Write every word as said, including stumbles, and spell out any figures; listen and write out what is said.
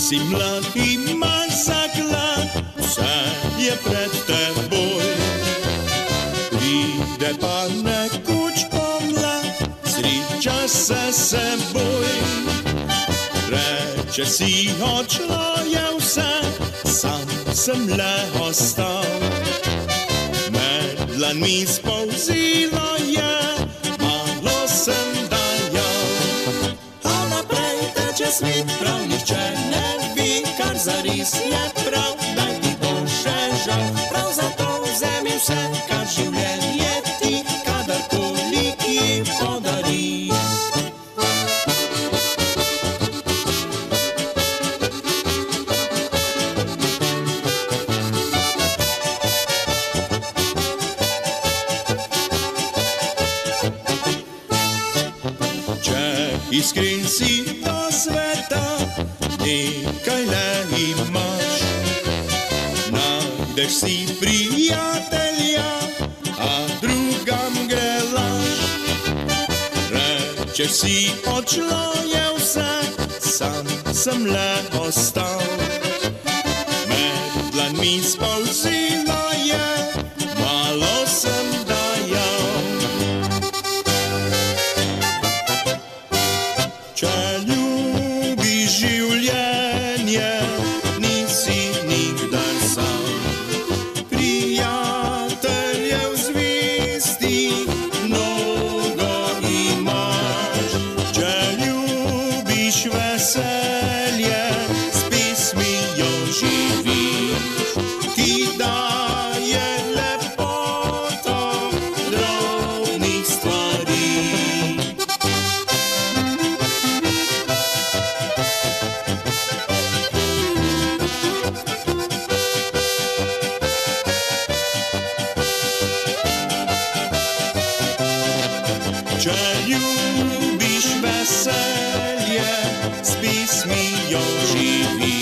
Si mlad, imaš zaklad, vse je pred teboj. Pride pa nekoč pomlad, sreča se seboj. Reče si, odšlo je vse, sam sem le ostal. Med dlanmi spolzilo je, malo sem dajal. A naprej teče svet, prav nihče ne ve, kar zares je prav, daj ti bo še žal. Prav zato vzemi vse, kar življenje ti kadarkoli ki podari. Iskren si do sveta, nekaj le imaš. Najdeš si prijatelja, a drugam gre laž. Rečeš si, odšlo je vse, sam sem le ostal. Med dlanmi spolzilo je, malo sem dajal. Če ljubiš življenje, nisi nikdar sam. Prijateljev zvestih mnogo imaš. Če ljubiš veselje, s pesmijo živiš. Ti daje lepoto drobnih stvari. Če ljubiš veselje, s pesmijo živi.